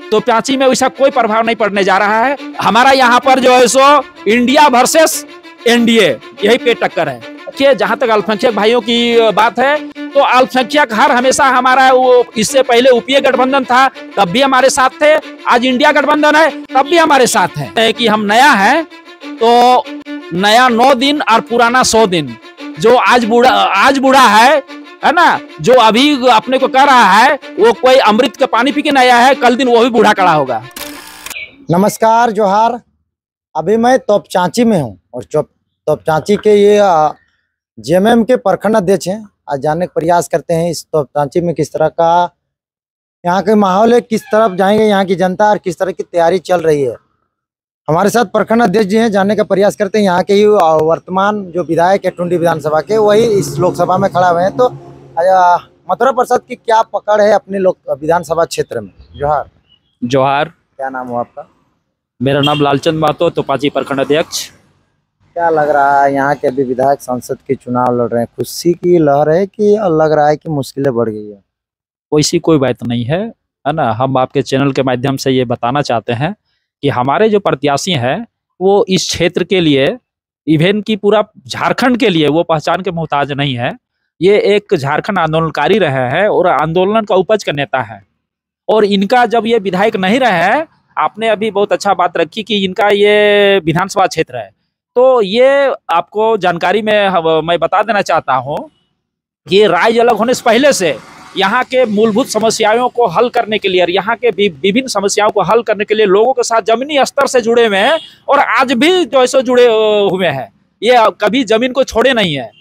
तो प्याची में वैसा कोई प्रभाव नहीं पड़ने जा रहा है। हमारा यहाँ पर जो है सो इंडिया वर्सेस एनडीए यही पे टक्कर है कि जहां तक अल्पसंख्यक भाइयों की बात है तो अल्पसंख्यक हर हमेशा हमारा वो इससे पहले यूपीए गठबंधन था तब भी हमारे साथ थे, आज इंडिया गठबंधन है तब भी हमारे साथ है कि हम नया है तो नया 9 दिन और पुराना 100 दिन। जो आज बूढ़ा है ना, जो अभी अपने को कर रहा है वो कोई अमृत का पानी पी के नया है, कल दिन वो भी बूढ़ा खड़ा होगा। नमस्कार, जोहार। अभी मैं तोपचांची में हूँ और तोपचांची के ये जेएमएम के प्रखंड अध्यक्ष हैं। आज जानने का प्रयास करते हैं इस तोपचांची में किस तरह का यहाँ के माहौल है, किस तरफ जाएंगे यहाँ की जनता और किस तरह की तैयारी चल रही है। हमारे साथ प्रखंड अध्यक्ष जी हैं, जानने का प्रयास करते हैं यहाँ के ही वर्तमान जो विधायक है टुंडी विधानसभा के, वही इस लोकसभा में खड़ा हुए हैं। तो मथुरा प्रसाद की क्या पकड़ है अपने विधानसभा क्षेत्र में? जोहार। जोहार। क्या नाम हो आपका? मेरा नाम लालचंद महतो, तोपाची प्रखंड अध्यक्ष। क्या लग रहा है यहाँ के अभी विधायक संसद के चुनाव लड़ रहे हैं, खुशी की लहर है कि लग रहा है कि मुश्किलें बढ़ गई है? वैसी कोई बात नहीं है ना। हम आपके चैनल के माध्यम से ये बताना चाहते हैं कि हमारे जो प्रत्याशी हैं वो इस क्षेत्र के लिए, इवेन की पूरा झारखंड के लिए वो पहचान के मोहताज नहीं है। ये एक झारखंड आंदोलनकारी रहे हैं और आंदोलन का उपज का नेता है। और इनका जब ये विधायक नहीं रहे हैं, आपने अभी बहुत अच्छा बात रखी कि इनका ये विधानसभा क्षेत्र है, तो ये आपको जानकारी में मैं बता देना चाहता हूँ कि राज्य अलग होने से पहले से यहाँ के मूलभूत समस्याओं को हल करने के लिए और यहाँ के विभिन्न समस्याओं को हल करने के लिए लोगों के साथ जमीनी स्तर से जुड़े हुए हैं और आज भी जो ऐसे जुड़े हुए हैं, ये कभी जमीन को छोड़े नहीं है।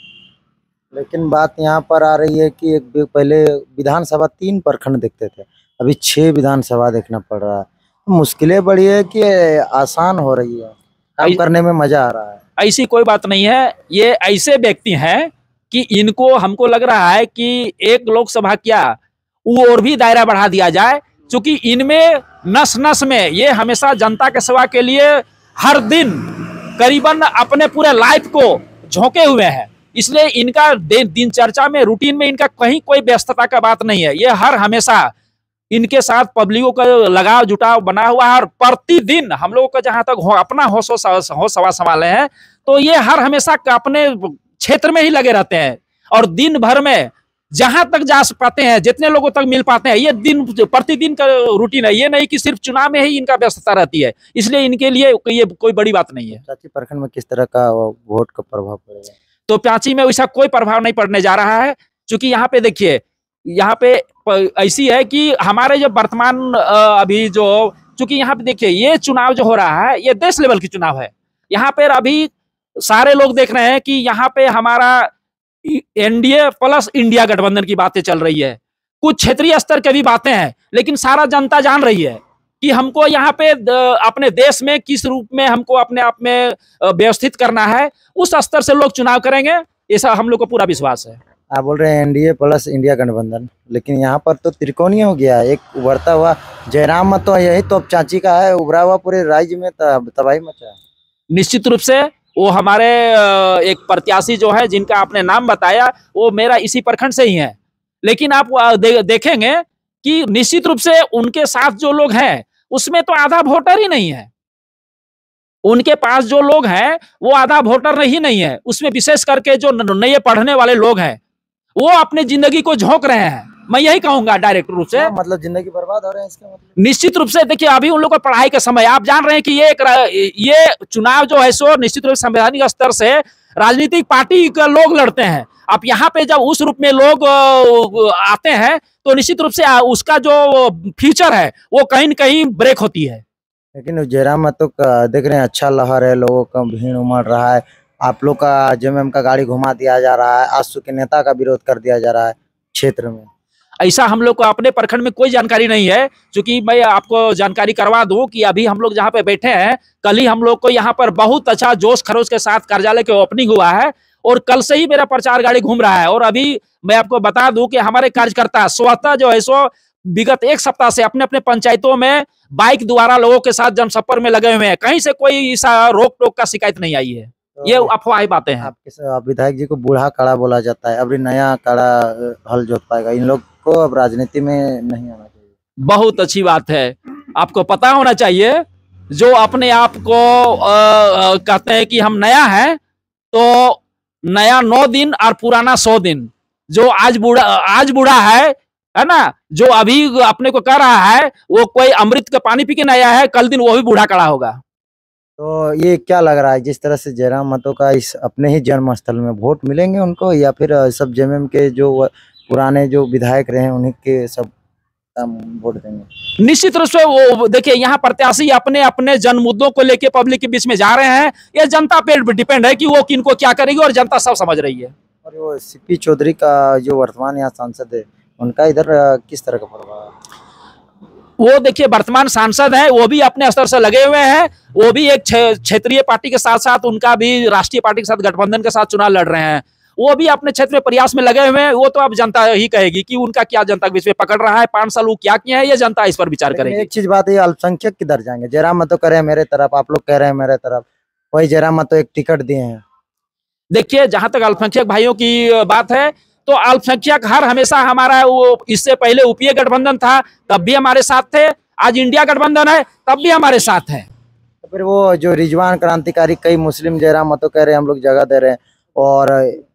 लेकिन बात यहाँ पर आ रही है कि एक पहले विधानसभा 3 प्रखंड देखते थे, अभी 6 विधानसभा देखना पड़ रहा है। मुश्किलें बढ़ी है कि आसान हो रही है, काम करने में मजा आ रहा है? ऐसी कोई बात नहीं है। ये ऐसे व्यक्ति हैं कि इनको, हमको लग रहा है कि एक लोकसभा क्या वो और भी दायरा बढ़ा दिया जाए, क्योंकि इनमें नस नस में ये हमेशा जनता के सेवा के लिए हर दिन करीबन अपने पूरे लाइफ को झोंके हुए हैं। इसलिए इनका दिनचर्या में, रूटीन में इनका कहीं कोई व्यस्तता का बात नहीं है। ये हर हमेशा इनके साथ पब्लिकों का लगाव जुटाव बना हुआ है और प्रतिदिन हम लोगों का जहां तक अपना होश सवा संभाले हैं तो ये हर हमेशा अपने क्षेत्र में ही लगे रहते हैं और दिन भर में जहां तक जा पाते हैं, जितने लोगों तक मिल पाते हैं, ये प्रतिदिन का रूटीन है। ये नहीं कि सिर्फ चुनाव में ही इनका व्यस्तता रहती है, इसलिए इनके लिए ये कोई बड़ी बात नहीं है। प्याची प्रखंड में किस तरह का वोट का प्रभाव पड़ेगा? तो प्याची में वैसा कोई प्रभाव नहीं पड़ने जा रहा है, क्योंकि यहाँ पे देखिए, यहाँ पे ऐसी है कि हमारे जो वर्तमान अभी जो, चूंकि यहाँ पे देखिए ये चुनाव जो हो रहा है ये देश लेवल की चुनाव है। यहाँ पे अभी सारे लोग देख रहे हैं कि यहाँ पे हमारा एनडीए प्लस इंडिया गठबंधन की बातें चल रही है, कुछ क्षेत्रीय स्तर की भी बातें हैं, लेकिन सारा जनता जान रही है कि हमको यहाँ पे अपने देश में किस रूप में हमको अपने आप में व्यवस्थित करना है, उस स्तर से लोग चुनाव करेंगे, ऐसा हम लोग को पूरा विश्वास है। आप बोल रहे हैं एनडीए प्लस इंडिया गठबंधन, लेकिन यहाँ पर तो त्रिकोणीय हो गया, एक उभरता हुआ जयराम मत तो यही तोपचांची का है, उभरा हुआ पूरे राज्य में तबाही मचा है। निश्चित रूप से वो हमारे एक प्रत्याशी जो है जिनका आपने नाम बताया वो मेरा इसी प्रखंड से ही है, लेकिन आप देखेंगे कि निश्चित रूप से उनके साथ जो लोग हैं उसमें तो आधा वोटर ही नहीं है। उनके पास जो लोग हैं वो आधा वोटर ही नहीं है, उसमें विशेष करके जो नए पढ़ने वाले लोग हैं वो अपने जिंदगी को झोंक रहे हैं। मैं यही कहूंगा डायरेक्ट रूप से, मतलब जिंदगी बर्बाद हो रहे हैं इसका मतलब? निश्चित रूप से देखिए, अभी उन लोगों को पढ़ाई का समय, आप जान रहे हैं कि ये चुनाव जो है सो निश्चित रूप से संवैधानिक स्तर से राजनीतिक पार्टी के लोग लड़ते हैं। अब यहाँ पे जब उस रूप में लोग आते हैं तो निश्चित रूप से उसका जो फ्यूचर है वो कहीं न कहीं ब्रेक होती है। लेकिन जयराम मत तो देख रहे हैं अच्छा लहर है, लोगों का भीड़ उमड़ रहा है, आप लोग का जेएमएम का गाड़ी घुमा दिया जा रहा है, आजसू के नेता का विरोध कर दिया जा रहा है क्षेत्र में। ऐसा हम लोग को अपने प्रखंड में कोई जानकारी नहीं है, क्योंकि मैं आपको जानकारी करवा दूं कि अभी हम लोग जहां पे बैठे हैं, कल ही हम लोग को यहाँ पर बहुत अच्छा जोश खरोश के साथ कार्यालय के ओपनिंग हुआ है और कल से ही मेरा प्रचार गाड़ी घूम रहा है। और अभी मैं आपको बता दूं कि हमारे कार्यकर्ता स्वतः जो है सो विगत 1 सप्ताह से अपने अपने पंचायतों में बाइक द्वारा लोगों के साथ जनसंपर्क में लगे हुए हैं, कहीं से कोई रोक टोक का शिकायत नहीं आई है। ये अफवाही बातें हैं। आप विधायक जी को बूढ़ा काड़ा बोला जाता है, अभी नया काड़ा हल जोत पाएगा, इन लोग को अब राजनीति में नहीं आना चाहिए। बहुत अच्छी बात है। आपको पता होना चाहिए, जो अपने आप को कहते हैं कि हम नया है, तो नया 9 दिन और पुराना 100 दिन। जो आज बूढ़ा है ना, जो अभी अपने को कह रहा है वो कोई अमृत का पानी पी के नया है, कल दिन वो भी बूढ़ा खड़ा होगा। तो ये क्या लग रहा है, जिस तरह से जयराम महतो का इस अपने ही जन्म स्थल में वोट मिलेंगे उनको, या फिर सब जेएमएम के जो पुराने जो विधायक रहे हैं उन्हीं के सब वोट देंगे? निश्चित रूप से वो देखिए, यहाँ प्रत्याशी अपने अपने जन मुद्दों को लेके पब्लिक के बीच में जा रहे हैं। ये जनता पे डिपेंड है कि वो किनको क्या करेगी, और जनता सब समझ रही है। और वो सीपी चौधरी का जो वर्तमान यहाँ सांसद है, उनका इधर किस तरह का प्रभाव है? वो देखिए, वर्तमान सांसद है, वो भी अपने स्तर से लगे हुए हैं। वो भी एक क्षेत्रीय पार्टी के साथ साथ उनका भी राष्ट्रीय पार्टी के साथ गठबंधन के साथ चुनाव लड़ रहे हैं। वो भी अपने क्षेत्र में प्रयास में लगे हुए हैं। वो तो अब जनता ही कहेगी कि उनका क्या जनता के बीच में पकड़ रहा है, 5 साल वो क्या किया है, ये जनता इस पर विचार करेगी। एक चीज बात है, अल्पसंख्यक किधर जाएंगे? जयराम महतो कह रहे हैं मेरे तरफ, आप लोग कह रहे हैं मेरे तरफ, वही जयराम महतो एक टिकट दिए हैं। देखिए, जहां तक अल्पसंख्यक भाइयों की बात है, तो अल्पसंख्यक हर हमेशा हमारा, वो इससे पहले यूपीए गठबंधन था तब भी हमारे साथ थे, आज इंडिया गठबंधन है तब भी हमारे साथ है। तो फिर वो जो रिजवान क्रांतिकारी, कई मुस्लिम जयराम महतो कह रहे हैं हम लोग जगह दे रहे हैं, और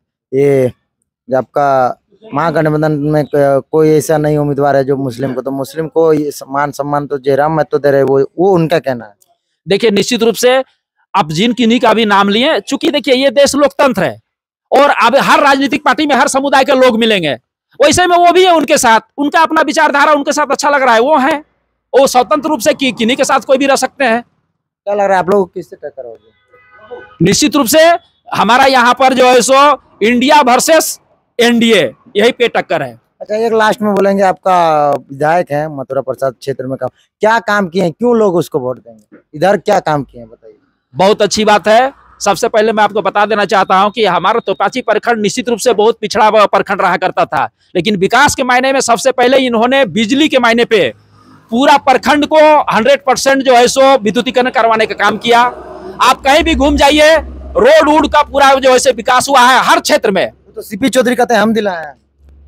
ये आपका महागठबंधन में कोई ऐसा नहीं उम्मीदवार है जो मुस्लिम को, तो मुस्लिम को मान सम्मान तो जयराम महतो दे रहे, वो उनका कहना है। देखिए, निश्चित रूप से आप जिन किन्हीं का भी नाम लिए, चूंकि देखिए ये देश लोकतंत्र है, और अब हर राजनीतिक पार्टी में हर समुदाय के लोग मिलेंगे, वैसे में वो भी है उनके साथ, उनका अपना विचारधारा उनके साथ अच्छा लग रहा है, वो है, वो स्वतंत्र रूप से किन्हीं के साथ कोई भी रह सकते हैं। क्या लग रहा है आप लोग किससे टक्कर होगी? निश्चित रूप से हमारा यहाँ पर जो है सो इंडिया वर्सेस एनडीए, यही पे टक्कर है। अच्छा, एक लास्ट में बोलेंगे, आपका विधायक है मथुरा प्रसाद क्षेत्र में, क्या काम किए हैं, क्यों लोग उसको वोट देंगे? इधर क्या काम किए हैं बताइए। बहुत अच्छी बात है। सबसे पहले मैं आपको बता देना चाहता हूं कि हमारा तोपाची प्रखंड निश्चित रूप से बहुत पिछड़ा प्रखंड रहा करता था, लेकिन विकास के मायने में सबसे पहले इन्होंने बिजली के मायने पे पूरा प्रखंड को 100% जो है सो विद्युतीकरण करवाने का काम किया। आप कहीं भी घूम जाइए, रोड वूड का पूरा जो है विकास हुआ है हर क्षेत्र में। तो सीपी चौधरी कहते हैं हम दिलाए हैं।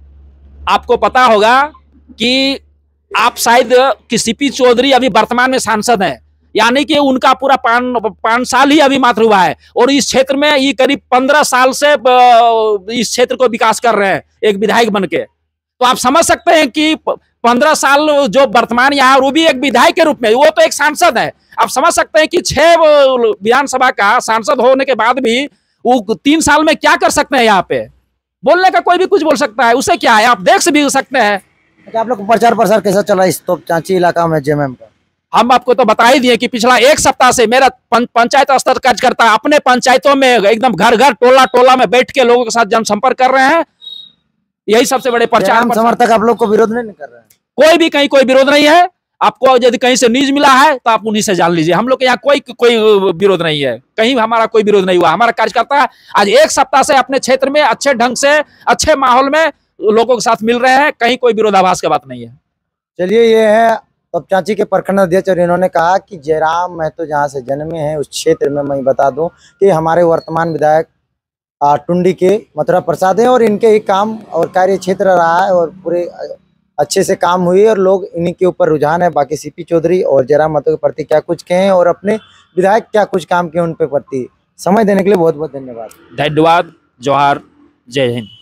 आपको पता होगा कि आप शायद कि सीपी चौधरी अभी वर्तमान में सांसद हैं, यानी कि उनका पूरा 5 साल ही अभी मात्र हुआ है, और इस क्षेत्र में ये करीब 15 साल से इस क्षेत्र को विकास कर रहे हैं एक विधायक बनके। तो आप समझ सकते हैं कि 15 साल जो वर्तमान यहाँ, वो भी एक विधायक के रूप में, वो तो एक सांसद है। आप समझ सकते हैं कि 6 विधानसभा का सांसद होने के बाद भी वो 3 साल में क्या कर सकते हैं। यहाँ पे बोलने का कोई भी कुछ बोल सकता है, उसे क्या है, आप देख से भी सकते हैं। अच्छा, आप लोग को प्रचार प्रसार कैसा चला इस तोपचांची इलाका में जेएमएम का? हम आपको तो बता ही दिए कि पिछला 1 सप्ताह से मेरा पंचायत स्तर कार्यकर्ता अपने पंचायतों में एकदम घर घर टोला टोला में बैठ के लोगों के साथ जनसंपर्क कर रहे हैं। यही सबसे बड़े प्रचार समर्थक आप लोग को विरोध नहीं कर रहे हैं? कोई भी कहीं कोई विरोध नहीं है। आपको यदि कहीं से न्यूज मिला है तो आप उन्हीं से जान लीजिए। हम लोग के यहाँ कोई विरोध नहीं है, कहीं हमारा कोई विरोध नहीं हुआ। हमारा कार्यकर्ता आज 1 सप्ताह से अपने क्षेत्र में अच्छे ढंग से, अच्छे माहौल में लोगों के साथ मिल रहे हैं, कहीं कोई विरोधाभास की बात नहीं है। चलिए, ये है तोपचांची के प्रखंड अध्यक्ष, और इन्होंने कहा कि जयराम महतो जहाँ से जन्मे हैं उस क्षेत्र में, मैं बता दूं कि हमारे वर्तमान विधायक टुंडी के मथुरा प्रसाद हैं, और इनके ही काम और कार्य क्षेत्र रहा है, और पूरे अच्छे से काम हुई, और लोग इन्हीं के ऊपर रुझान है। बाकी सीपी चौधरी और जयराम महतो के प्रति क्या कुछ कहें, और अपने विधायक क्या कुछ काम किए, उन पे प्रति समय देने के लिए बहुत बहुत धन्यवाद। धन्यवाद। जोहार, जय हिंद।